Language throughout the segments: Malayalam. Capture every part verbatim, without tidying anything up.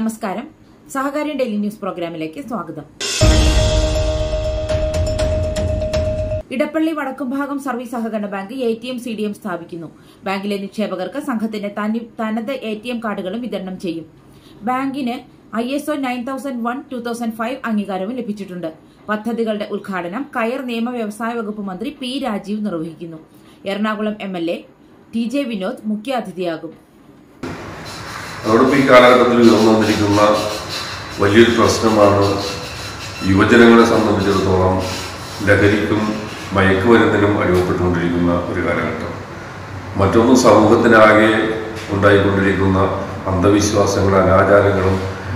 നമസ്കാരം. സഹകാര്യം ഡെയിലി ന്യൂസ് പ്രോഗ്രാമിലേക്ക് സ്വാഗതം. ഇടപ്പള്ളി വടക്കുംഭാഗം സർവീസ് സഹകരണ bank A T M C D M സ്ഥാപിക്കുന്നു. ബാങ്കിലെ നിക്ഷേപകർക്ക് സംഘത്തിന്റെ തനത് എ ടി എം കാർഡുകളും വിതരണം ചെയ്യും. ബാങ്കിന് I S O nine thousand one two thousand five അംഗീകാരവും ലഭിച്ചിട്ടുണ്ട്. പദ്ധതികളുടെ ഉദ്ഘാടനം കയർ നിയമ വ്യവസായ വകുപ്പ് മന്ത്രി പി രാജീവ് നിർവഹിക്കുന്നു. Ernakulam M L A T J Vinod മുഖ്യാതിഥിയാകും. അതോടൊപ്പം ഈ കാലഘട്ടത്തിൽ ഉയർന്നുവന്നിരിക്കുന്ന വലിയൊരു പ്രശ്നമാണ് യുവജനങ്ങളെ സംബന്ധിച്ചിടത്തോളം ലഹരിക്കും മയക്കുമരുന്നിനും അടിമപ്പെട്ടുകൊണ്ടിരിക്കുന്ന ഒരു കാലഘട്ടം. മറ്റൊന്ന് സമൂഹത്തിനാകെ ഉണ്ടായിക്കൊണ്ടിരിക്കുന്ന അന്ധവിശ്വാസങ്ങളും അനാചാരങ്ങളും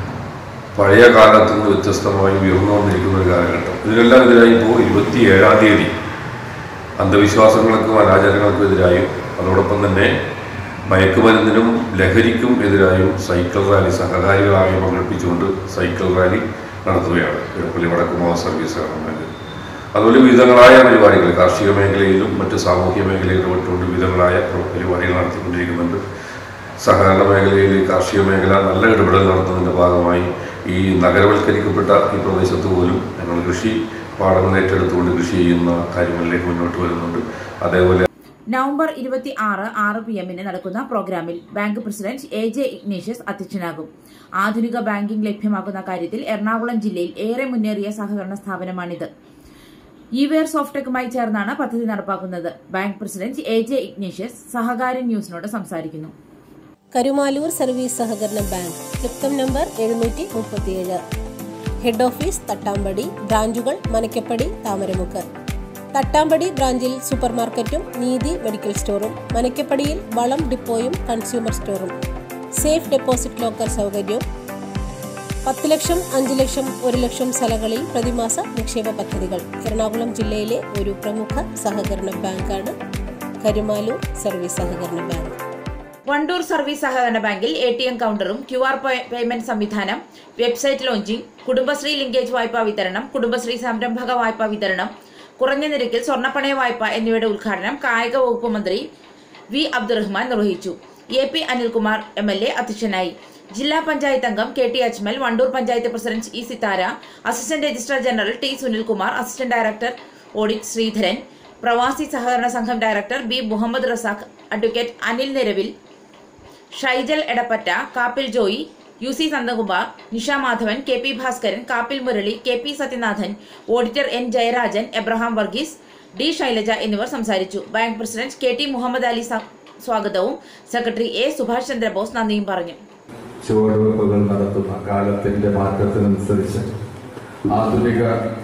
പഴയ കാലത്തു നിന്ന് വ്യത്യസ്തമായി ഉയർന്നു വന്നിരിക്കുന്ന ഒരു കാലഘട്ടം. ഇതിനെല്ലാം എതിരായി ഇപ്പോൾ ഇരുപത്തി ഏഴാം തീയതി അന്ധവിശ്വാസങ്ങൾക്കും അനാചാരങ്ങൾക്കും എതിരായും അതോടൊപ്പം തന്നെ മയക്കുമരുന്നിനും ലഹരിക്കും എതിരായും സൈക്കിൾ റാലി സഹകാരികളായി പങ്കെടുപ്പിച്ചുകൊണ്ട് സൈക്കിൾ റാലി നടത്തുകയാണ് ഇടപ്പള്ളി വടക്കുംഭാഗം സർവീസ് സഹകരണ ബാങ്ക്. അതുപോലെ വിവിധങ്ങളായ പരിപാടികൾ കാർഷിക മേഖലയിലും മറ്റ് സാമൂഹ്യ മേഖലയിലും ഇടപെട്ടുകൊണ്ട് വിവിധങ്ങളായ പരിപാടികൾ നടത്തിക്കൊണ്ടിരിക്കുന്നുണ്ട്. സഹകരണ മേഖലയിൽ കാർഷിക മേഖല നല്ല ഇടപെടൽ നടത്തുന്നതിൻ്റെ ഭാഗമായി ഈ നഗരവൽക്കരിക്കപ്പെട്ട ഈ പ്രദേശത്ത് പോലും ഞങ്ങൾ കൃഷി പാടങ്ങൾ ഏറ്റെടുത്തുകൊണ്ട് കൃഷി ചെയ്യുന്ന കാര്യങ്ങളിലേക്ക് മുന്നോട്ട് വരുന്നുണ്ട്. അതേപോലെ നവംബർ ഇരുപത്തി ആറ് ആറ് പി എമ്മിന് നടക്കുന്ന പ്രോഗ്രാമിൽ bank president A J Ignatius അധ്യക്ഷനാകും. ആധുനിക ബാങ്കിംഗ് ലഭ്യമാക്കുന്ന കാര്യത്തിൽ എറണാകുളം ജില്ലയിൽ ഏറെ മുന്നേറിയ സഹകരണ സ്ഥാപനമാണിത്. ഇവെയർ സോഫ്റ്റ്ടെക്കുമായി ചേർന്നാണ് പദ്ധതി നടപ്പാക്കുന്നത്. Bank president A J Ignatius സഹകാര്യം ന്യൂസിനോട് സംസാരിക്കുന്നു. കരുമാലൂർ സർവീസ് സഹകരണ ബാങ്ക് ക്ലിപ്തം നമ്പർ എഴുന്നൂറ്റി മുപ്പത്തിയേഴ്. ഹെഡ് ഓഫീസ് തട്ടാമ്പടി, ബ്രാഞ്ചുകൾ മനക്കപ്പടി, താമരമുക്ക്. തട്ടാമ്പടി ബ്രാഞ്ചിൽ സൂപ്പർ മാർക്കറ്റും നീതി മെഡിക്കൽ സ്റ്റോറും, മനക്കപ്പടിയിൽ വളം ഡിപ്പോയും കൺസ്യൂമർ സ്റ്റോറും, സേഫ് ഡെപ്പോസിറ്റ് ലോക്കർ സൗകര്യവും. പത്ത് ലക്ഷം, അഞ്ച് ലക്ഷം, ഒരു ലക്ഷം സ്ഥലങ്ങളിൽ പ്രതിമാസ നിക്ഷേപ പദ്ധതികൾ. എറണാകുളം ജില്ലയിലെ ഒരു പ്രമുഖ സഹകരണ ബാങ്കാണ് കരുമാലൂർ സർവീസ് സഹകരണ ബാങ്ക്. വണ്ടൂർ സർവീസ് സഹകരണ ബാങ്കിൽ എ ടി എം കൗണ്ടറും ക്യു ആർ പേയ്മെന്റ് സംവിധാനം, വെബ്സൈറ്റ് ലോഞ്ചിംഗ്, കുടുംബശ്രീ ലിങ്കേജ് വായ്പാ വിതരണം, കുടുംബശ്രീ സംരംഭക വായ്പാ വിതരണം, കുറഞ്ഞ നിരക്കിൽ സ്വർണ്ണപ്പണയ വായ്പ എന്നിവയുടെ ഉദ്ഘാടനം കായിക വകുപ്പ് മന്ത്രി വി അബ്ദുറഹ്മാൻ നിർവഹിച്ചു. A P Anilkumar M L A അധ്യക്ഷനായി. ജില്ലാ പഞ്ചായത്ത് അംഗം K T Ajmal, Wandoor panchayat president E Sithara, assistant registrar general T Sunilkumar, assistant director audit Sreedharan, പ്രവാസി സഹകരണ സംഘം director B Muhammad Razak, advocate Anil Niravil, Shaijal Edappatta, Kappil Joy, U C Nandakumar, Nisha Madhavan, K P Bhaskaran, Kappil Murali, K P Sathyanathan, auditor N Jayarajan, Abraham Varghese, D Shailaja എന്നിവർ സംസാരിച്ചു. Bank president K T Muhammad Ali സ്വാഗതവും സെക്രട്ടറി എ സുഭാഷ് ചന്ദ്രബോസ് നന്ദിയും പറഞ്ഞു. ചുവടുവെപ്പുകൾ നടത്തുന്ന കാലത്തിന്റെ മാറ്റത്തിനനുസരിച്ച് ആധുനിക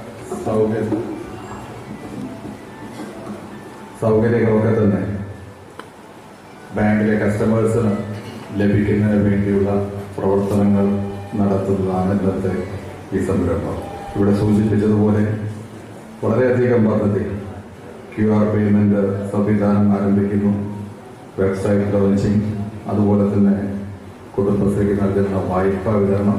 സൗകര്യങ്ങളൊക്കെ തന്നെ ബാങ്കിലെ കസ്റ്റമേഴ്സിന് ലഭിക്കുന്നതിന് വേണ്ടിയുള്ള പ്രവർത്തനങ്ങൾ നടത്തുന്നതാണ് ഇന്നത്തെ ഈ സംരംഭം. ഇവിടെ സൂചിപ്പിച്ചതുപോലെ വളരെയധികം പദ്ധതി ക്യു ആർ പേയ്മെന്റ് സംവിധാനം ആരംഭിക്കുന്നു, വെബ്സൈറ്റ് ലോഞ്ചിങ്, അതുപോലെ തന്നെ കുടുംബശ്രീക്ക് നൽകുന്ന വായ്പാ വിതരണം.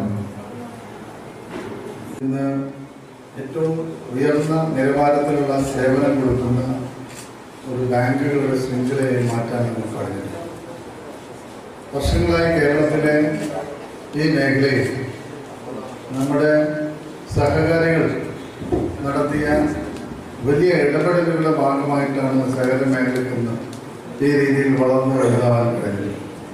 ഇന്ന് ഏറ്റവും ഉയർന്ന നിലവാരത്തിലുള്ള സേവനം കൊടുക്കുന്ന ഒരു ബാങ്കുകളുടെ ശൃംഖലയായി മാറ്റാൻ നമുക്ക് കഴിഞ്ഞിട്ടുണ്ട്. വർഷങ്ങളായി കേരളത്തിലെ ഈ മേഖലയിൽ നമ്മുടെ സഹകാരികൾ നടത്തിയ വലിയ ഇടപെടലുകളുടെ ഭാഗമായിട്ടാണ് സഹകരണ മേഖലയ്ക്ക് ഇന്ന് ഈ രീതിയിൽ വളർന്നു വലുതാവാൻ കഴിഞ്ഞത്.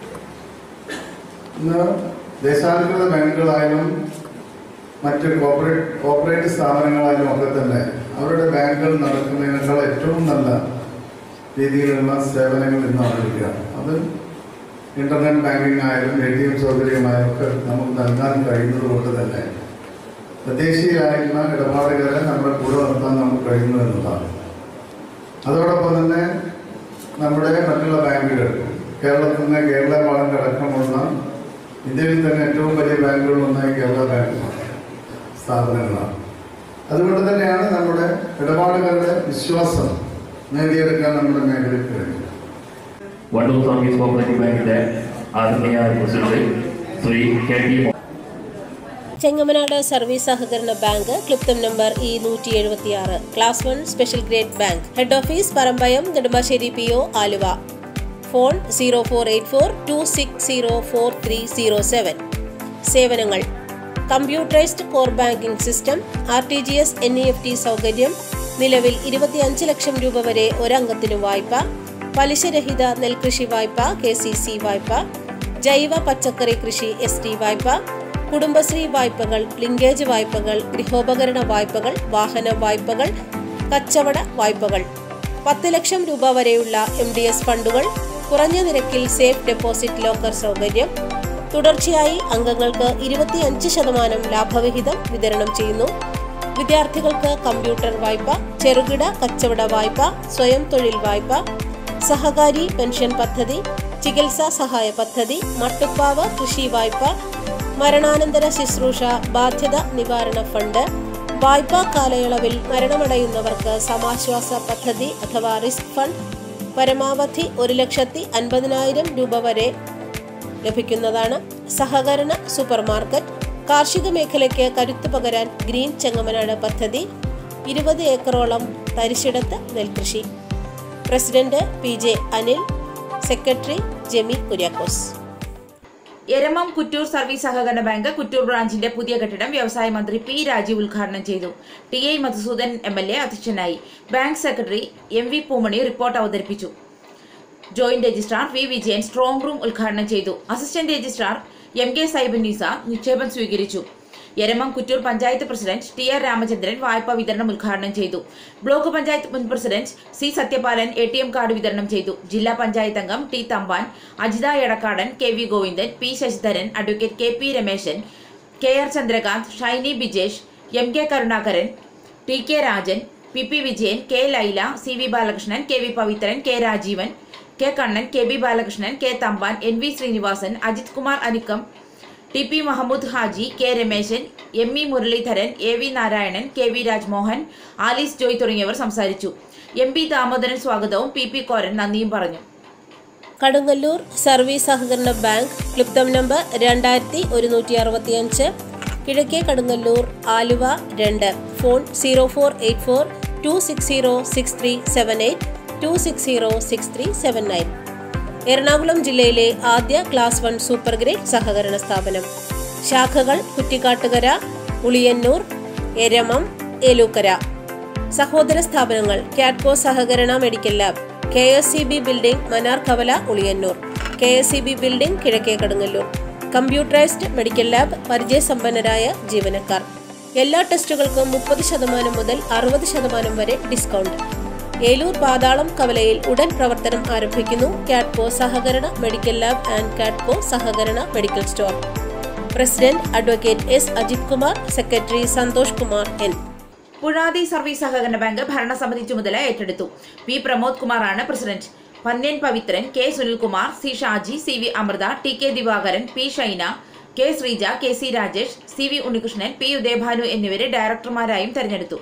ഇന്ന് ദേശാധികൃത ബാങ്കുകളായാലും മറ്റ് കോർപ്പറേറ്റ് കോർപ്പറേറ്റ് സ്ഥാപനങ്ങളായാലും ഒക്കെ തന്നെ അവരുടെ ബാങ്കുകൾ നടക്കുന്നതിനേക്കാൾ ഏറ്റവും നല്ല രീതിയിലുള്ള സേവനങ്ങൾ ഇന്ന് അവതരിക്കുകയാണ്. അത് ഇന്റർനെറ്റ് ബാങ്കിങ് ആയാലും എ ടി എം സൗകര്യമായാലും ഒക്കെ നമുക്ക് നൽകാൻ കഴിയുന്നത് കൊണ്ട് തന്നെ തദ്ദേശീയരായിരുന്ന ഇടപാടുകാരെ നമ്മുടെ കൂടെ നിർത്താൻ നമുക്ക് കഴിയുന്നു എന്നതാണ്. അതോടൊപ്പം തന്നെ നമ്മുടെ മറ്റുള്ള ബാങ്കുകൾ കേരളത്തിൽ നിന്ന് കേരള ബാങ്ക് അടക്കമുള്ള ഇന്ത്യയിൽ തന്നെ ഏറ്റവും വലിയ ബാങ്കുകളൊന്നായി കേരള ബാങ്കുമാണ് സ്ഥാപനങ്ങളാണ്. അതുകൊണ്ട് തന്നെയാണ് നമ്മുടെ ഇടപാടുകാരുടെ വിശ്വാസം നേടിയെടുക്കാൻ നമ്മുടെ മേഖലയ്ക്ക് കഴിയും. വണ്ടൂർ സർവീസ് കോപ്പറേറ്റീവ് ബാങ്കിന്റെ ആദരണീയനായ president Shri K T Chengamanad service സഹകരണ ബാങ്ക് ക്ലിപ്തം നമ്പർ ഇ നൂറ്റി എഴുപത്തി ആറ്. Class one special grade bank. Head office Parambayam, Nedumbassery P O, Aluva. Phone zero four eight four two six zero four three zero seven. സേവനങ്ങൾ: computerised core banking system, R T G S N E F T സൗകര്യം, നിലവിൽ ഇരുപത്തിയഞ്ച് ലക്ഷം രൂപ വരെ ഒരംഗത്തിനു വായ്പ, പലിശരഹിത നെൽകൃഷി വായ്പ, കെ സി സി വായ്പ, ജൈവ പച്ചക്കറി കൃഷി എസ് ടി വായ്പ, കുടുംബശ്രീ വായ്പകൾ, ലിങ്കേജ് വായ്പകൾ, ഗൃഹോപകരണ വായ്പകൾ, വാഹന വായ്പകൾ, കച്ചവട വായ്പകൾ. പത്ത് ലക്ഷം രൂപ വരെയുള്ള എം ഡി എസ് ഫണ്ടുകൾ, കുറഞ്ഞ നിരക്കിൽ സേഫ് ഡെപ്പോസിറ്റ് ലോക്കർ സൗകര്യം. തുടർച്ചയായി അംഗങ്ങൾക്ക് ഇരുപത്തിയഞ്ച് ശതമാനം ലാഭവിഹിതം വിതരണം ചെയ്യുന്നു. വിദ്യാർത്ഥികൾക്ക് കമ്പ്യൂട്ടർ വായ്പ, ചെറുകിട കച്ചവട വായ്പ, സ്വയം തൊഴിൽ വായ്പ, സഹകാരി പെൻഷൻ പദ്ധതി, ചികിത്സാ സഹായ പദ്ധതി, മട്ടുപ്പാവ് കൃഷി വായ്പ, മരണാനന്തര ശുശ്രൂഷ ബാധ്യത നിവാരണ ഫണ്ട്, വായ്പാ കാലയളവിൽ മരണമടയുന്നവർക്ക് സമാശ്വാസ പദ്ധതി അഥവാ റിസ്ക് ഫണ്ട് പരമാവധി ഒരു ലക്ഷത്തി അൻപതിനായിരം രൂപ വരെ ലഭിക്കുന്നതാണ്. സഹകരണ സൂപ്പർ മാർക്കറ്റ്, കാർഷിക മേഖലയ്ക്ക് കരുത്തു പകരാൻ ഗ്രീൻ ചെങ്ങമനാട് പദ്ധതി, ഇരുപത് ഏക്കറോളം തരിശിടത്ത് നെൽകൃഷി. President P J Anil, secretary Jemi Kuriakose. Eramam Kuttoor service സഹകരണ ബാങ്ക് കുറ്റൂർ ബ്രാഞ്ചിന്റെ പുതിയ കെട്ടിടം വ്യവസായ മന്ത്രി പി രാജീവ് ഉദ്ഘാടനം ചെയ്തു. T I Madhusudan M L A അധ്യക്ഷനായി. Bank secretary M V Poomani report അവതരിപ്പിച്ചു. Joint registrar V Vijayan strong room ഉദ്ഘാടനം ചെയ്തു. Assistant registrar M K Saibunnisa നിക്ഷേപം സ്വീകരിച്ചു. Eramam Kuttoor panchayat president T R Ramachandran വായ്പാ വിതരണം ഉദ്ഘാടനം ചെയ്തു. ബ്ലോക്ക് പഞ്ചായത്ത് മുൻ president C Sathyapalan A T M card വിതരണം ചെയ്തു. ജില്ലാ പഞ്ചായത്ത് അംഗം T Thampan, Ajitha Edakkadan, K V Govindan, P Sasidharan, advocate K P Rameshan, K R Chandrakanth, Shyni Bijesh, M K Karunakaran, T K Rajan, P P Vijayan, K Laila, C V Balakrishnan, K V Pavithran, K Rajeevan, K Kannan, K B Balakrishnan, K Thampan, N V Sreenivasan, Ajith Kumar Anikkam, T P Muhammad Haji, K Rameshan, M E Muraleedharan, A V Narayanan, K V Rajmohan, Alice Joy തുടങ്ങിയവർ സംസാരിച്ചു. എം പി ദാമോദരൻ സ്വാഗതവും പി പി കോരൻ നന്ദിയും പറഞ്ഞു. കടുങ്ങല്ലൂർ സർവീസ് സഹകരണ ബാങ്ക് ക്ലിപ്തം നമ്പർ രണ്ടായിരത്തി ഒരുന്നൂറ്റി അറുപത്തിയഞ്ച്, കിഴക്കേ കടുങ്ങല്ലൂർ, ആലുവ രണ്ട്. Phone zero four eight four two six zero six three seven eight two six zero six three seven nine. Ernakulam ജില്ലയിലെ ആദ്യ ക്ലാസ് വൺ സൂപ്പർ ഗ്രേഡ് സഹകരണ സ്ഥാപനം. ശാഖകൾ കുറ്റിക്കാട്ടുകര, ഉളിയന്നൂർ, എരമം, ഏലൂക്കര. സഹോദര സ്ഥാപനങ്ങൾ കാഡ്കോ സഹകരണ medical lab, K S C B building, Manar Kavala, Uliyannoor, K S C B building, കിഴക്കേ കടുങ്ങല്ലൂർ. കമ്പ്യൂട്ടറൈസ്ഡ് മെഡിക്കൽ ലാബ്, പരിചയസമ്പന്നരായ ജീവനക്കാർ. എല്ലാ ടെസ്റ്റുകൾക്കും മുപ്പത് ശതമാനം മുതൽ അറുപത് ശതമാനം വരെ ഡിസ്കൗണ്ട്. ഏലൂർ പാതാളം കവലയിൽ ഉടൻ പ്രവർത്തനം ആരംഭിക്കുന്നു. കാഡ്കോ സഹകരണ മെഡിക്കൽ ലാബ് ആൻഡ് കാഡ്കോ സഹകരണ medical store. President advocate S Ajith Kumar, secretary Santhosh Kumar N. Puzhathi service സഹകരണ ബാങ്ക് ഭരണസമിതി ചുമതല ഏറ്റെടുത്തു. പി പ്രമോദ് കുമാറാണ് president. Pannyan Pavithran, K Sunilkumar, C Shaji, C V Amritha, T K Divakaran, P Shaina, K Sreeja, K C Rajesh, C V Unnikrishnan, P Udayabhanu എന്നിവരെ ഡയറക്ടർമാരായും തെരഞ്ഞെടുത്തു.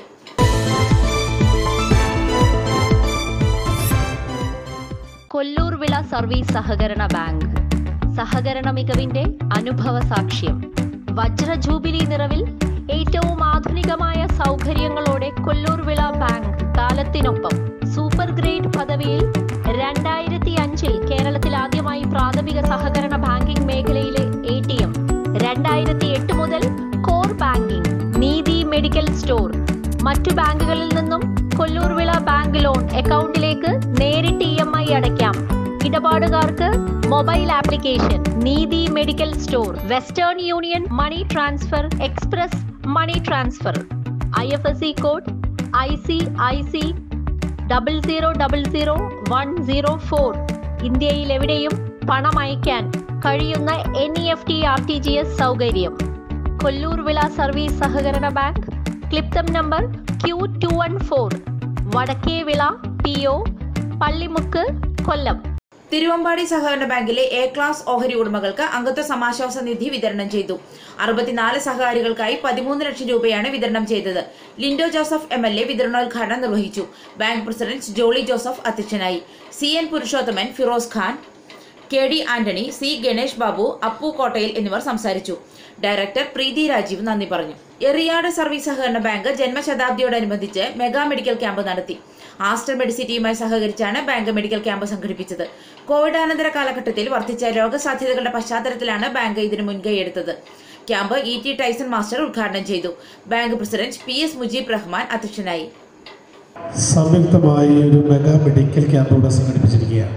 കൊല്ലൂർ വിള സർവീസ് സഹകരണ ബാങ്ക് സഹകരണ മികവിന്റെ അനുഭവ സാക്ഷ്യം. വജ്ര ജൂബിലി നിറവിൽ ഏറ്റവും ആധുനികമായ സൗകര്യങ്ങളോടെ കൊല്ലൂർ വിള ബാങ്ക് കാലത്തിനൊപ്പം. സൂപ്പർ ഗ്രേഡ് പദവിയിൽ രണ്ടായിരത്തി അഞ്ചിൽ കേരളത്തിൽ ആദ്യമായി പ്രാഥമിക സഹകരണ ബാങ്കിംഗ് മേഖലയിലെ എ ടി എം. രണ്ടായിരത്തി എട്ട് മുതൽ core banking, Neethi medical store. മറ്റു ബാങ്കുകളിൽ നിന്നും കൊല്ലൂർ വിള ബാങ്ക് ലോൺ അക്കൗണ്ടിലേക്ക് നേരിട്ട് ഇ എം ഐ അടയ്ക്കാം. ഇടപാടുകാർക്ക് mobile application, Neethi medical store, Western Union money transfer, express money transfer, I F S C code I C I C double zero double zero one zero four. ഇന്ത്യയിൽ എവിടെയും പണം അയക്കാൻ കഴിയുന്ന N E F T R T G S സൗകര്യം. കൊല്ലൂർ വിള സർവീസ് സഹകരണ ബാങ്ക് ക്ലിപ്തം number Q two one four, വടക്കേ വിള, പി ഒ, പള്ളിമുക്ക്, കൊല്ലം. തിരുവമ്പാടി സഹകരണ ബാങ്കിലെ എ ക്ലാസ് ഓഹരി ഉടമകൾക്ക് അംഗത്വ സമാശ്വാസ നിധി വിതരണം ചെയ്തു. അറുപത്തിനാല് സഹകാരികൾക്കായി പതിമൂന്ന് ലക്ഷം രൂപയാണ് വിതരണം ചെയ്തത്. Lindo Joseph M L A വിതരണോദ്ഘാടനം നിർവഹിച്ചു. ബാങ്ക് പ്രസിഡന്റ് ജോളി ജോസഫ് അധ്യക്ഷനായി. C N Purushothaman, Firoz Khan, K D Antony, C Ganesh Babu, Appu Kottayil എന്നിവർ സംസാരിച്ചു. ഡയറക്ടർ പ്രീതി രാജീവ് നന്ദി പറഞ്ഞു. എറിയാട് സർവീസ് സഹകരണ ബാങ്ക് ജന്മശതാബ്ദിയോടനുബന്ധിച്ച് മെഗാ മെഡിക്കൽ ക്യാമ്പ് നടത്തി. ആസ്റ്റർ മെഡിസിറ്റിയുമായി സഹകരിച്ചാണ് ബാങ്ക് മെഡിക്കൽ ക്യാമ്പ് സംഘടിപ്പിച്ചത്. കോവിഡാനന്തര കാലഘട്ടത്തിൽ വർദ്ധിച്ച രോഗസാധ്യതകളുടെ പശ്ചാത്തലത്തിലാണ് ബാങ്ക് ഇതിന് മുൻകൈയെടുത്തത്. Camp E T Tyson master ഉദ്ഘാടനം ചെയ്തു. Bank president P S Mujeeb Rahman അധ്യക്ഷനായി. സംയുക്തമായി ഒരു മെഗാ മെഡിക്കൽ ക്യാമ്പ് ഇവിടെ സംഘടിപ്പിച്ചിരിക്കുകയാണ്.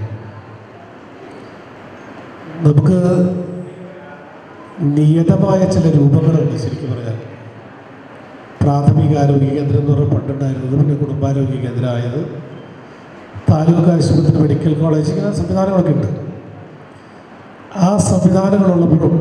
നമുക്ക് നിയതമായ ചില രൂപങ്ങളുണ്ട്. ശരിക്കും പറഞ്ഞാൽ പ്രാഥമിക ആരോഗ്യ കേന്ദ്രം എന്ന് പറഞ്ഞാൽ പണ്ടുണ്ടായിരുന്നത്, പിന്നെ കുടുംബാരോഗ്യ കേന്ദ്രമായത്, താലൂക്ക് ആശുപത്രി, മെഡിക്കൽ കോളേജ്, ഇങ്ങനെ സംവിധാനങ്ങളൊക്കെ ഉണ്ട്. ആ സംവിധാനങ്ങളുള്ളപ്പോഴും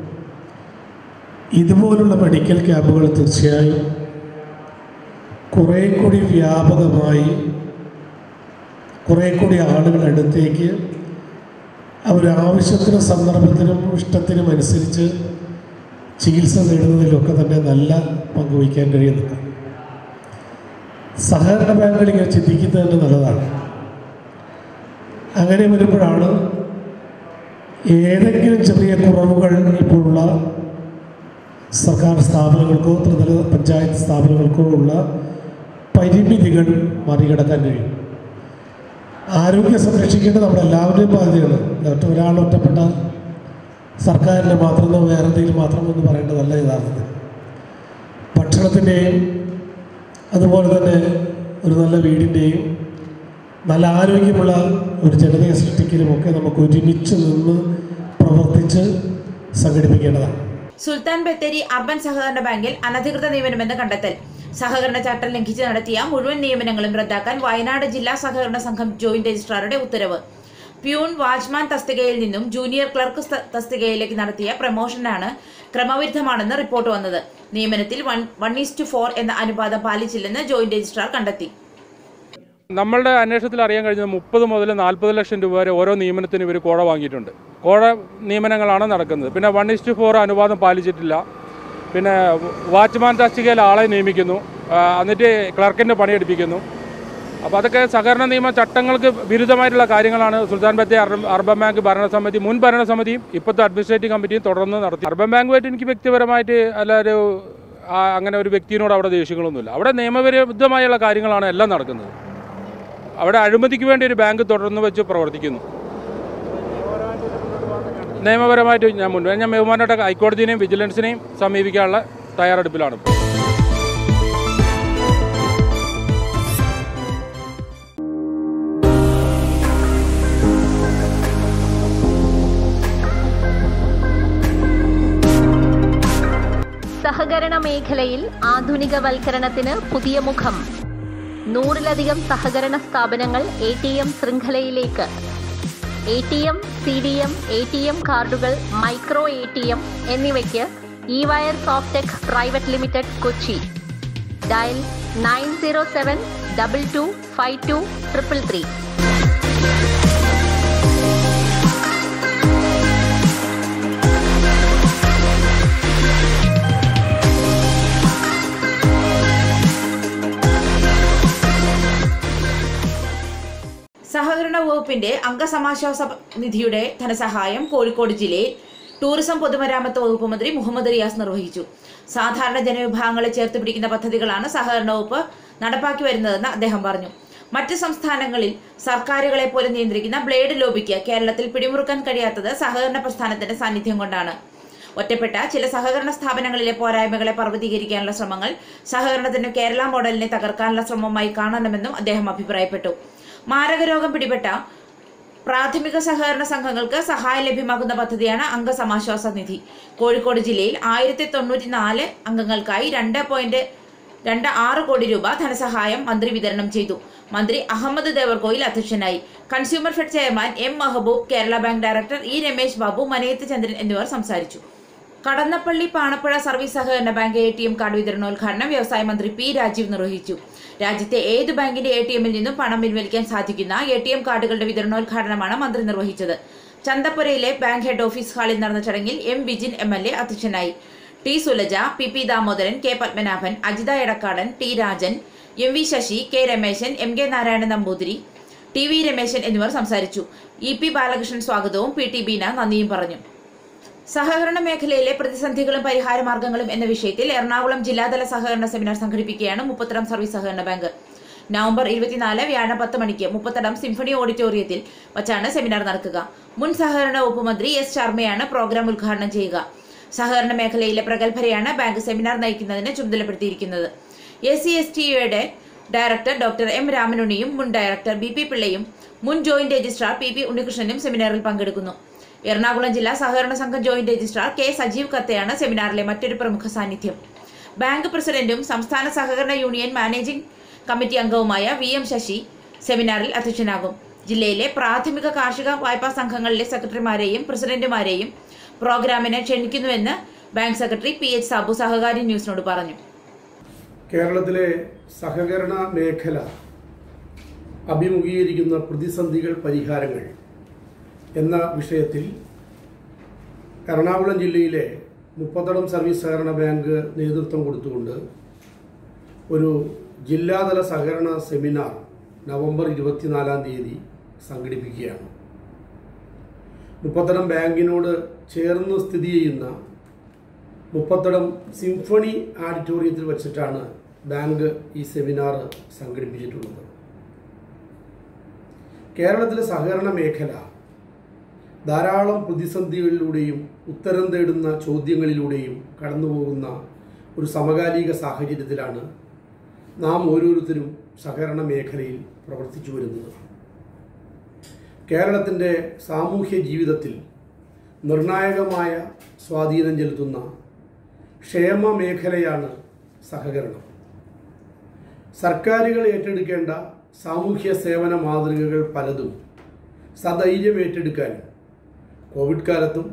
ഇതുപോലുള്ള മെഡിക്കൽ ക്യാമ്പുകൾ തീർച്ചയായും കുറേ കൂടി വ്യാപകമായി കുറേ കൂടി ആളുകളുടെ അടുത്തേക്ക് അവരാവശ്യത്തിനും സന്ദർഭത്തിനും ഇഷ്ടത്തിനും അനുസരിച്ച് ചികിത്സ നേടുന്നതിലൊക്കെ തന്നെ നല്ല പങ്കുവയ്ക്കാൻ കഴിയുന്നുണ്ട്. സഹകരണ ബാങ്കുകൾ ഇങ്ങനെ ചിന്തിക്കുന്നത് തന്നെ നല്ലതാണ്. അങ്ങനെ വരുമ്പോഴാണ് ഏതെങ്കിലും ചെറിയ കുറവുകൾ ഇപ്പോഴുള്ള സർക്കാർ സ്ഥാപനങ്ങൾക്കോ ത്രിതല പഞ്ചായത്ത് സ്ഥാപനങ്ങൾക്കോ ഉള്ള പരിമിതികൾ മറികടക്കാൻ കഴിയും. ആരോഗ്യം സംരക്ഷിക്കേണ്ടത് നമ്മുടെ എല്ലാവരുടെയും ബാധ്യതയാണ്. ഒറ്റ ഒരാൾ ഒറ്റപ്പെട്ട സർക്കാരിൻ്റെ മാത്രമോ വേറെ എന്തെങ്കിലും മാത്രമോ എന്ന് പറയേണ്ടതല്ല യഥാർത്ഥത്തിൽ. ഭക്ഷണത്തിൻ്റെയും അതുപോലെ തന്നെ ഒരു നല്ല വീടിൻ്റെയും നല്ല ആരോഗ്യമുള്ള ഒരു ജനതയെ സൃഷ്ടിക്കലുമൊക്കെ നമുക്ക് ഒരുമിച്ച് നിന്ന് പ്രവർത്തിച്ച് സംഘടിപ്പിക്കേണ്ടതാണ്. സുൽത്താൻ ബത്തേരി അർബൻ സഹകരണ ബാങ്കിൽ അനധികൃത നിയമനമെന്ന് കണ്ടെത്തൽ. സഹകരണ ചട്ടം ലംഘിച്ച് നടത്തിയ മുഴുവൻ നിയമനങ്ങളും റദ്ദാക്കാൻ വയനാട് ജില്ലാ സഹകരണ സംഘം ജോയിന്റ് രജിസ്ട്രാറുടെ ഉത്തരവ്. പ്യൂൺ, വാച്ച്മാൻ തസ്തികയിൽ നിന്നും ജൂനിയർ ക്ലർക്ക് തസ്തികയിലേക്ക് നടത്തിയ പ്രമോഷനാണ് ക്രമവിരുദ്ധമാണെന്ന് റിപ്പോർട്ട് വന്നത്. നിയമനത്തിൽ one one is to four എന്ന അനുപാതം പാലിച്ചില്ലെന്ന് ജോയിന്റ് രജിസ്ട്രാർ കണ്ടെത്തി. നമ്മളുടെ അന്വേഷണത്തിൽ അറിയാൻ കഴിഞ്ഞത് മുപ്പത് മുതൽ നാൽപ്പത് ലക്ഷം രൂപ വരെ ഓരോ നിയമനത്തിനും ഇവർ കോഴ വാങ്ങിയിട്ടുണ്ട്. കോഴ നിയമനങ്ങളാണ് നടക്കുന്നത്. പിന്നെ വൺ ഈസ് ടു ഫോർ അനുപാതം പാലിച്ചിട്ടില്ല. പിന്നെ വാച്ച്മാൻ തസ്തികയിൽ ആളെ നിയമിക്കുന്നു, എന്നിട്ട് ക്ലർക്കിൻ്റെ പണിയെടുപ്പിക്കുന്നു. അപ്പോൾ അതൊക്കെ സഹകരണ നിയമ ചട്ടങ്ങൾക്ക് വിരുദ്ധമായിട്ടുള്ള കാര്യങ്ങളാണ്. സുൽത്താൻ ബത്തേരി അർബൻ ബാങ്ക് ഭരണസമിതി, മുൻ ഭരണസമിതിയും ഇപ്പോഴത്തെ അഡ്മിനിസ്ട്രേറ്റീവ് കമ്മിറ്റിയും തുടർന്ന് നടത്തി. അർബൻ ബാങ്കുമായിട്ട് എനിക്ക് വ്യക്തിപരമായിട്ട് അല്ലാതെ അങ്ങനെ ഒരു വ്യക്തിയോട് അവിടെ ദേഷ്യങ്ങളൊന്നുമില്ല. അവിടെ നിയമവിരുദ്ധമായുള്ള കാര്യങ്ങളാണ് എല്ലാം നടക്കുന്നത്. അവിടെ അഴിമതിക്ക് വേണ്ടി ഒരു ബാങ്ക് തുടർന്ന് വെച്ച് പ്രവർത്തിക്കുന്നു. നിയമപരമായിട്ട് ഞാൻ മുൻപ് ഞാൻ ബഹുമാനപ്പെട്ട ഹൈക്കോടതിനെയും വിജിലൻസിനെയും സമീപിക്കാനുള്ള തയ്യാറെടുപ്പിലാണ്. സഹകരണ മേഖലയിൽ ആധുനികവൽക്കരണത്തിന് പുതിയ മുഖം. നൂറിലധികം സഹകരണ സ്ഥാപനങ്ങൾ എ ടി എം ശൃംഖലയിലേക്ക്. A T M, C D M, A T M കാർഡുകൾ, മൈക്രോ എ ടി എം എന്നിവയ്ക്ക് E wire Softtech private limited, Kochi. Dial nine zero seven double two five two triple three. സഹകരണ വകുപ്പിന്റെ അംഗസമാശ്വാസ നിധിയുടെ ധനസഹായം കോഴിക്കോട് ജില്ലയിൽ ടൂറിസം പൊതുമരാമത്ത് വകുപ്പ് മന്ത്രി മുഹമ്മദ് റിയാസ് നിർവഹിച്ചു. സാധാരണ ജനവിഭാഗങ്ങളെ ചേർത്ത് പിടിക്കുന്ന പദ്ധതികളാണ് സഹകരണ വകുപ്പ് നടപ്പാക്കി വരുന്നതെന്ന് അദ്ദേഹം പറഞ്ഞു. മറ്റ് സംസ്ഥാനങ്ങളിൽ സർക്കാരുകളെ പോലെ നിയന്ത്രിക്കുന്ന ബ്ലേഡ് ലോബിക്ക് കേരളത്തിൽ പിടിമുറുക്കാൻ കഴിയാത്തത് സഹകരണ പ്രസ്ഥാനത്തിന്റെ സാന്നിധ്യം കൊണ്ടാണ്. ഒറ്റപ്പെട്ട ചില സഹകരണ സ്ഥാപനങ്ങളിലെ പോരായ്മകളെ പർവ്വതീകരിക്കാനുള്ള ശ്രമങ്ങൾ സഹകരണത്തിന് കേരള മോഡലിനെ തകർക്കാനുള്ള ശ്രമമായി കാണണമെന്നും അദ്ദേഹം അഭിപ്രായപ്പെട്ടു. മാരകരോഗം പിടിപെട്ട പ്രാഥമിക സഹകരണ സംഘങ്ങൾക്ക് സഹായം ലഭ്യമാക്കുന്ന പദ്ധതിയാണ് അംഗസമാശ്വാസ നിധി. കോഴിക്കോട് ജില്ലയിൽ ആയിരത്തി തൊണ്ണൂറ്റി നാല് അംഗങ്ങൾക്കായി രണ്ട് പോയിന്റ് രണ്ട് ആറ് കോടി രൂപ ധനസഹായം മന്ത്രി വിതരണം ചെയ്തു. മന്ത്രി അഹമ്മദ് ദേവർകോയിൽ അധ്യക്ഷനായി. Consumer fed chairman M Mahboob, Kerala bank director E Ramesh Babu, Manayath Chandran എന്നിവർ സംസാരിച്ചു. കടന്നപ്പള്ളി പാണപ്പുഴ സർവീസ് സഹകരണ bank A T M card വിതരണോദ്ഘാടനം വ്യവസായ മന്ത്രി പി രാജീവ് നിർവഹിച്ചു. രാജ്യത്തെ ഏത് ബാങ്കിന്റെ എ ടി എമ്മിൽ നിന്നും പണം പിൻവലിക്കാൻ സാധിക്കുന്ന എ ടി എം കാർഡുകളുടെ വിതരണോദ്ഘാടനമാണ് മന്ത്രി നിർവഹിച്ചത്. ചന്തപ്പുരയിലെ ബാങ്ക് ഹെഡ് ഓഫീസ് ഹാളിൽ നടന്ന ചടങ്ങിൽ M Vijin M L A അധ്യക്ഷനായി. T Sulaja, P P Damodaran, K Padmanabhan, Ajitha Edakkadan, T Rajan, M V Sasi, K Rameshan, M K Narayanan Namboothiri, T V Rameshan എന്നിവർ സംസാരിച്ചു. ഇ പി ബാലകൃഷ്ണൻ സ്വാഗതവും പി ടി ബീന നന്ദിയും പറഞ്ഞു. സഹകരണ മേഖലയിലെ പ്രതിസന്ധികളും പരിഹാരമാർഗങ്ങളും എന്ന വിഷയത്തിൽ എറണാകുളം ജില്ലാതല സഹകരണ സെമിനാർ സംഘടിപ്പിക്കുകയാണ് മുപ്പത്തടം സർവീസ് സഹകരണ ബാങ്ക്. നവംബർ ഇരുപത്തിനാല് വ്യാഴം പത്ത് മണിക്ക് മുപ്പത്തടം സിംഫണി ഓഡിറ്റോറിയത്തിൽ വച്ചാണ് സെമിനാർ നടക്കുക. മുൻ സഹകരണ വകുപ്പ് മന്ത്രി എസ് ശർമ്മയാണ് പ്രോഗ്രാം ഉദ്ഘാടനം ചെയ്യുക. സഹകരണ മേഖലയിലെ പ്രഗത്ഭരെയാണ് ബാങ്ക് സെമിനാർ നയിക്കുന്നതിന് ചുമതലപ്പെടുത്തിയിരിക്കുന്നത്. എ സി എസ് ടി യുടെ ഡയറക്ടർ ഡോക്ടർ എം രാമനുണ്ണിയും മുൻ ഡയറക്ടർ ബി പി പിള്ളയും മുൻ ജോയിന്റ് രജിസ്ട്രാർ പി പി ഉണ്ണികൃഷ്ണനും സെമിനാറിൽ പങ്കെടുക്കുന്നു. എറണാകുളം ജില്ലാ സഹകരണ സംഘം ജോയിന്റ് രജിസ്ട്രാർ കെ സജീവ് കത്തയാണ് സെമിനാറിലെ മറ്റൊരു പ്രമുഖ സാന്നിധ്യം. ബാങ്ക് പ്രസിഡന്റും സംസ്ഥാന സഹകരണ യൂണിയൻ മാനേജിംഗ് കമ്മിറ്റി അംഗവുമായ വി എം ശശി സെമിനാറിൽ അധ്യക്ഷനാകും. ജില്ലയിലെ പ്രാഥമിക കാർഷിക വായ്പാ സംഘങ്ങളിലെ സെക്രട്ടറിമാരെയും പ്രസിഡന്റുമാരെയും പ്രോഗ്രാമിന് ക്ഷണിക്കുന്നുവെന്ന് bank secretary P H Sabu സഹകാരി ന്യൂസിനോട് പറഞ്ഞു. കേരളത്തിലെ സഹകരണ മേഖല അഭിമുഖീകരിക്കുന്ന പ്രതിസന്ധികൾ പരിഹാരങ്ങൾ എന്ന വിഷയത്തിൽ എറണാകുളം ജില്ലയിലെ മുപ്പത്തടം സർവീസ് സഹകരണ ബാങ്ക് നേതൃത്വം കൊടുത്തുകൊണ്ട് ഒരു ജില്ലാതല സഹകരണ സെമിനാർ നവംബർ ഇരുപത്തിനാലാം തീയതി സംഘടിപ്പിക്കുകയാണ്. മുപ്പത്തടം ബാങ്കിനോട് ചേർന്ന് സ്ഥിതി ചെയ്യുന്ന മുപ്പത്തടം സിംഫണി ഓഡിറ്റോറിയത്തിൽ വച്ചിട്ടാണ് ബാങ്ക് ഈ സെമിനാർ സംഘടിപ്പിച്ചിട്ടുള്ളത്. കേരളത്തിലെ സഹകരണ മേഖല ധാരാളം പ്രതിസന്ധികളിലൂടെയും ഉത്തരം തേടുന്ന ചോദ്യങ്ങളിലൂടെയും കടന്നുപോകുന്ന ഒരു സമകാലിക സാഹചര്യത്തിലാണ് നാം ഓരോരുത്തരും സഹകരണ മേഖലയിൽ പ്രവർത്തിച്ചു വരുന്നത്. കേരളത്തിൻ്റെ സാമൂഹ്യ ജീവിതത്തിൽ നിർണായകമായ സ്വാധീനം ചെലുത്തുന്ന ക്ഷേമ മേഖലയാണ് സഹകരണം. സർക്കാരുകൾ ഏറ്റെടുക്കേണ്ട സാമൂഹ്യ സേവന മാതൃകകൾ പലതും സധൈര്യം ഏറ്റെടുക്കാനും കോവിഡ് കാലത്തും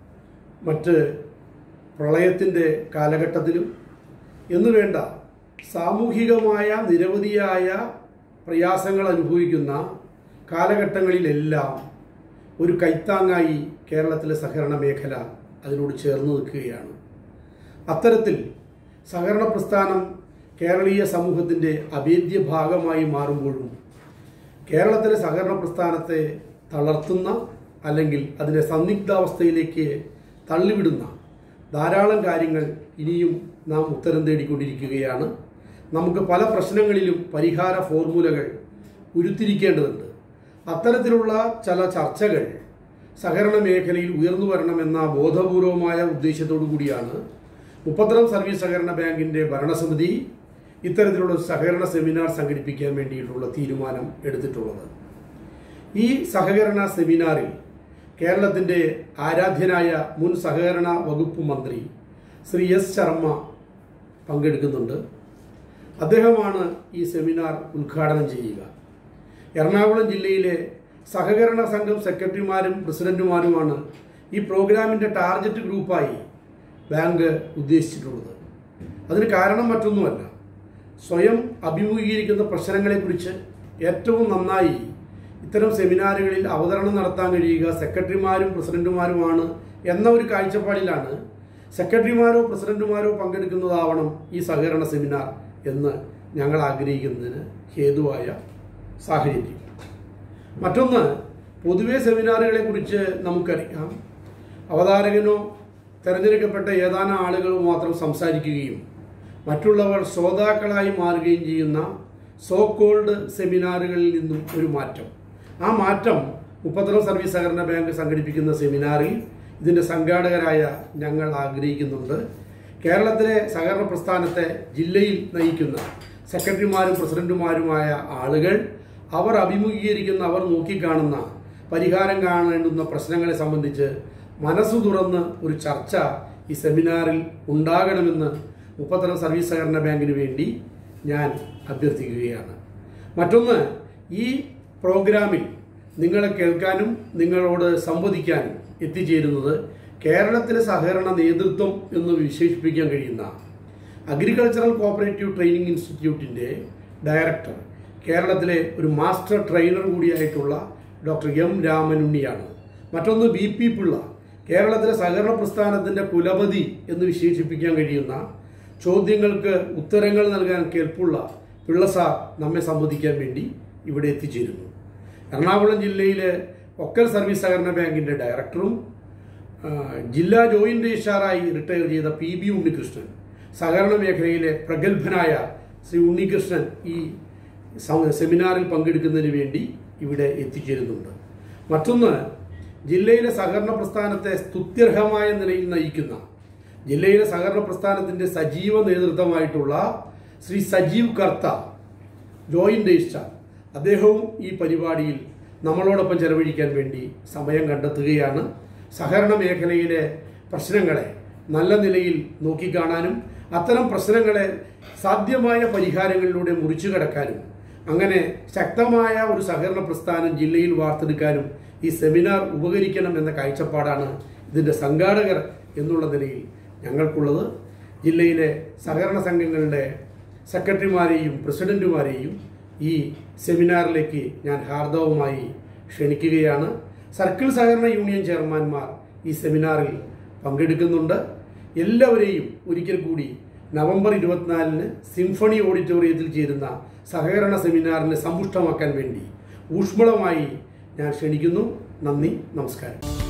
മറ്റ് പ്രളയത്തിൻ്റെ കാലഘട്ടത്തിലും എന്നുവേണ്ട സാമൂഹികമായ നിരവധിയായ പ്രയാസങ്ങൾ അനുഭവിക്കുന്ന കാലഘട്ടങ്ങളിലെല്ലാം ഒരു കൈത്താങ്ങായി കേരളത്തിലെ സഹകരണ മേഖല അതിനോട് ചേർന്ന് നിൽക്കുകയാണ്. അത്തരത്തിൽ സഹകരണ പ്രസ്ഥാനം കേരളീയ സമൂഹത്തിൻ്റെ അഭേദ്യ ഭാഗമായി മാറുമ്പോഴും കേരളത്തിലെ സഹകരണ പ്രസ്ഥാനത്തെ തളർത്തുന്ന അല്ലെങ്കിൽ അതിനെ സന്നിഗ്ധാവസ്ഥയിലേക്ക് തള്ളിവിടുന്ന ധാരാളം കാര്യങ്ങൾ ഇനിയും നാം ഉത്തരം തേടിക്കൊണ്ടിരിക്കുകയാണ്. നമുക്ക് പല പ്രശ്നങ്ങളിലും പരിഹാര ഫോർമുലകൾ ഉരുത്തിരിക്കേണ്ടതുണ്ട്. അത്തരത്തിലുള്ള ചില ചർച്ചകൾ സഹകരണ മേഖലയിൽ ഉയർന്നു വരണമെന്ന ബോധപൂർവമായ ഉദ്ദേശത്തോടു കൂടിയാണ് മുപ്പത്തടം സർവീസ് സഹകരണ ബാങ്കിൻ്റെ ഭരണസമിതി ഇത്തരത്തിലുള്ള സഹകരണ സെമിനാർ സംഘടിപ്പിക്കാൻ വേണ്ടിയിട്ടുള്ള തീരുമാനം എടുത്തിട്ടുള്ളത്. ഈ സഹകരണ സെമിനാറിൽ കേരളത്തിൻ്റെ ആരാധ്യനായ മുൻ സഹകരണ വകുപ്പ് മന്ത്രി ശ്രീ എസ് ശർമ്മ പങ്കെടുക്കുന്നുണ്ട്. അദ്ദേഹമാണ് ഈ സെമിനാർ ഉദ്ഘാടനം ചെയ്യുക. എറണാകുളം ജില്ലയിലെ സഹകരണ സംഘം സെക്രട്ടറിമാരും പ്രസിഡന്റുമാരുമാണ് ഈ പ്രോഗ്രാമിൻ്റെ ടാർഗറ്റ് ഗ്രൂപ്പായി ബാങ്ക് ഉദ്ദേശിച്ചിട്ടുള്ളത്. അതിന് കാരണം മറ്റൊന്നുമല്ല, സ്വയം അഭിമുഖീകരിക്കുന്ന പ്രശ്നങ്ങളെക്കുറിച്ച് ഏറ്റവും നന്നായി ഇത്തരം സെമിനാറുകളിൽ അവതരണം നടത്താൻ കഴിയുക സെക്രട്ടറിമാരും പ്രസിഡന്റുമാരുമാണ് എന്ന ഒരു കാഴ്ചപ്പാടിലാണ് സെക്രട്ടറിമാരോ പ്രസിഡന്റുമാരോ പങ്കെടുക്കുന്നതാവണം ഈ സഹകരണ സെമിനാർ എന്ന് ഞങ്ങൾ ആഗ്രഹിക്കുന്നതിന് ഹേതുവായ സാഹചര്യം. മറ്റൊന്ന്, പൊതുവെ സെമിനാറുകളെ കുറിച്ച് നമുക്കറിയാം, അവതാരകനോ തെരഞ്ഞെടുക്കപ്പെട്ട ഏതാനും ആളുകൾ മാത്രം സംസാരിക്കുകയും മറ്റുള്ളവർ ശ്രോതാക്കളായി മാറുകയും ചെയ്യുന്ന സോ കോൾഡ് സെമിനാറുകളിൽ നിന്നും ഒരു മാറ്റം. ആ മാറ്റം മുപ്പത്തടം സർവീസ് സഹകരണ ബാങ്ക് സംഘടിപ്പിക്കുന്ന സെമിനാറിൽ ഇതിൻ്റെ സംഘാടകരായ ഞങ്ങൾ ആഗ്രഹിക്കുന്നുണ്ട്. കേരളത്തിലെ സഹകരണ പ്രസ്ഥാനത്തെ ജില്ലയിൽ നയിക്കുന്ന സെക്രട്ടറിമാരും പ്രസിഡന്റുമാരുമായ ആളുകൾ അവർ അഭിമുഖീകരിക്കുന്ന അവർ നോക്കിക്കാണുന്ന പരിഹാരം കാണേണ്ടുന്ന പ്രശ്നങ്ങളെ സംബന്ധിച്ച് മനസ്സു തുറന്ന് ഒരു ചർച്ച ഈ സെമിനാറിൽ ഉണ്ടാകണമെന്ന് മുപ്പത്തടം സർവീസ് സഹകരണ ബാങ്കിന് വേണ്ടി ഞാൻ അഭ്യർത്ഥിക്കുകയാണ്. മറ്റൊന്ന്, ഈ പ്രോഗ്രാമിൽ നിങ്ങളെ കേൾക്കാനും നിങ്ങളോട് സംവദിക്കാനും എത്തിച്ചേരുന്നത് കേരളത്തിലെ സഹകരണ നേതൃത്വം എന്ന് വിശേഷിപ്പിക്കാൻ കഴിയുന്ന അഗ്രികൾച്ചറൽ കോഓപ്പറേറ്റീവ് ട്രെയിനിങ് ഇൻസ്റ്റിറ്റ്യൂട്ടിൻ്റെ ഡയറക്ടർ, കേരളത്തിലെ ഒരു മാസ്റ്റർ ട്രെയിനർ കൂടിയായിട്ടുള്ള ഡോക്ടർ എം രാമനുണ്ണിയാണ്. മറ്റൊന്ന്, ബി പി പിള്ള, കേരളത്തിലെ സഹകരണ പ്രസ്ഥാനത്തിൻ്റെ കുലപതി എന്ന് വിശേഷിപ്പിക്കാൻ കഴിയുന്ന ചോദ്യങ്ങൾക്ക് ഉത്തരങ്ങൾ നൽകാൻ കേൾപ്പുള്ള പിള്ള സാർ നമ്മെ സംവദിക്കാൻ വേണ്ടി ഇവിടെ എത്തിച്ചേരുന്നു. എറണാകുളം ജില്ലയിലെ ഒക്കൽ സർവീസ് സഹകരണ ബാങ്കിൻ്റെ ഡയറക്ടറും ജില്ലാ ജോയിന്റ് രജിസ്ട്രാറായി റിട്ടയർ ചെയ്ത പി ബി ഉണ്ണികൃഷ്ണൻ, സഹകരണ മേഖലയിലെ പ്രഗത്ഭനായ ശ്രീ ഉണ്ണികൃഷ്ണൻ ഈ സെമിനാറിൽ പങ്കെടുക്കുന്നതിന് വേണ്ടി ഇവിടെ എത്തിച്ചേരുന്നുണ്ട്. മറ്റൊന്ന്, ജില്ലയിലെ സഹകരണ പ്രസ്ഥാനത്തെ സ്തുത്യർഹമായ നിലയിൽ നയിക്കുന്ന ജില്ലയിലെ സഹകരണ പ്രസ്ഥാനത്തിൻ്റെ സജീവ നേതൃത്വമായിട്ടുള്ള ശ്രീ സജീവ് കർത്ത, ജോയിന്റ് രജിസ്ട്രാർ, അദ്ദേഹവും ഈ പരിപാടിയിൽ നമ്മളോടൊപ്പം ചെലവഴിക്കാൻ വേണ്ടി സമയം കണ്ടെത്തുകയാണ്. സഹകരണ മേഖലയിലെ പ്രശ്നങ്ങളെ നല്ല നിലയിൽ നോക്കിക്കാണാനും അത്തരം പ്രശ്നങ്ങളെ സാധ്യമായ പരിഹാരങ്ങളിലൂടെ മുറിച്ചു കടക്കാനും അങ്ങനെ ശക്തമായ ഒരു സഹകരണ പ്രസ്ഥാനം ജില്ലയിൽ വാർത്തെടുക്കാനും ഈ സെമിനാർ ഉപകരിക്കണം എന്ന കാഴ്ചപ്പാടാണ് ഇതിൻ്റെ സംഘാടകർ എന്നുള്ള നിലയിൽ ഞങ്ങൾക്കുള്ളത്. ജില്ലയിലെ സഹകരണ സംഘങ്ങളുടെ സെക്രട്ടറിമാരെയും പ്രസിഡന്റുമാരെയും ഈ സെമിനാറിലേക്ക് ഞാൻ ഹാർദവമായി ക്ഷണിക്കുകയാണ്. സർക്കിൾ സഹകരണ യൂണിയൻ ചെയർമാൻമാർ ഈ സെമിനാറിൽ പങ്കെടുക്കുന്നുണ്ട്. എല്ലാവരെയും ഒരിക്കൽ കൂടി നവംബർ ഇരുപത്തിനാലിന് സിംഫണി ഓഡിറ്റോറിയത്തിൽ ചേരുന്ന സഹകരണ സെമിനാറിനെ സമ്പുഷ്ടമാക്കാൻ വേണ്ടി ഊഷ്മളമായി ഞാൻ ക്ഷണിക്കുന്നു. നന്ദി, നമസ്കാരം.